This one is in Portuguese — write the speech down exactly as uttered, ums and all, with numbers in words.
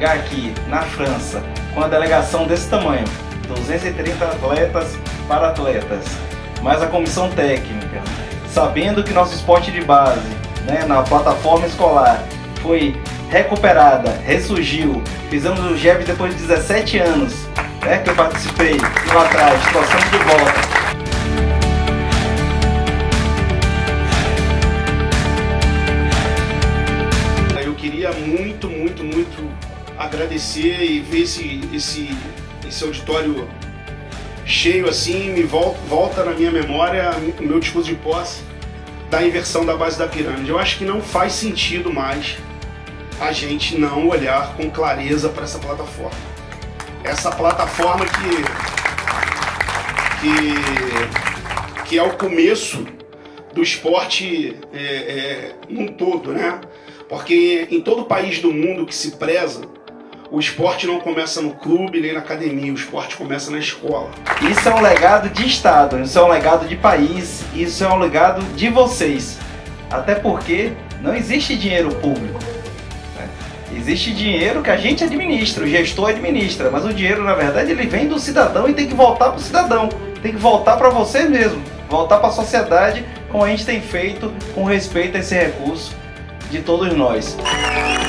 chegar aqui na França com uma delegação desse tamanho, duzentos e trinta atletas para atletas, mais a comissão técnica, sabendo que nosso esporte de base, né, na plataforma escolar, foi recuperada, ressurgiu, fizemos o G E B depois de dezessete anos, né, que eu participei lá atrás, trouxemos de volta. Eu queria muito, muito, muito agradecer e ver esse, esse, esse auditório cheio assim, me volta, volta na minha memória o meu discurso de posse da inversão da base da pirâmide. Eu acho que não faz sentido mais a gente não olhar com clareza para essa plataforma. Essa plataforma que, que, que é o começo do esporte é, é, num todo, né? Porque em todo país do mundo que se preza, o esporte não começa no clube nem na academia, o esporte começa na escola. Isso é um legado de Estado, isso é um legado de país, isso é um legado de vocês. Até porque não existe dinheiro público. Né? Existe dinheiro que a gente administra, o gestor administra, mas o dinheiro, na verdade, ele vem do cidadão e tem que voltar para o cidadão. Tem que voltar para você mesmo, voltar para a sociedade, como a gente tem feito com respeito a esse recurso de todos nós.